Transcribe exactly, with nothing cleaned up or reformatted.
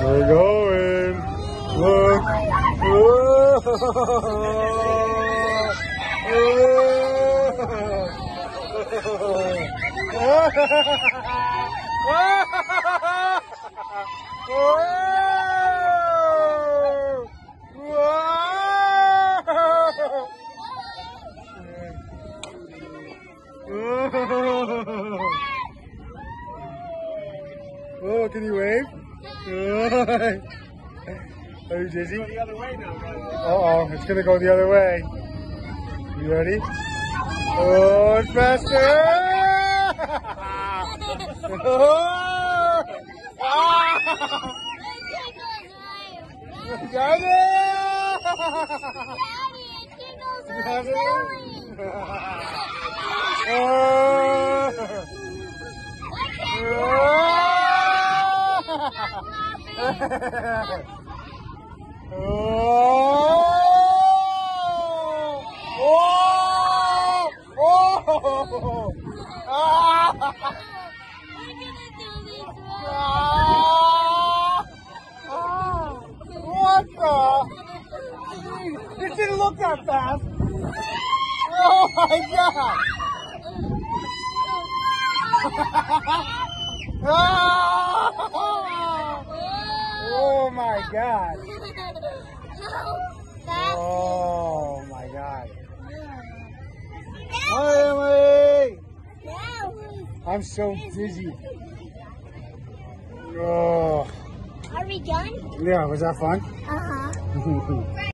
We're going. Look. Whoa. Oh, can you wave? Are you dizzy? Go the other way now, guys. Uh-oh, it's gonna go the other way. You ready? Oh, it's faster! Got it! Got it? Oh! Oh! Ah! What the? This didn't look that fast. Oh my god! Oh my god! Oh my god! Hi, Emily! I'm so dizzy. Oh. Are we done? Yeah, was that fun? Uh-huh.